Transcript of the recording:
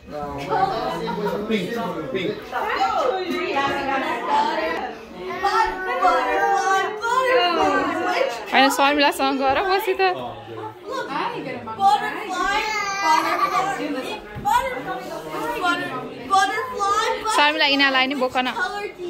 Pink. होइन शर्मिलासँग गर बसी त शर्मिला यिनीहरूलाई नि बोक न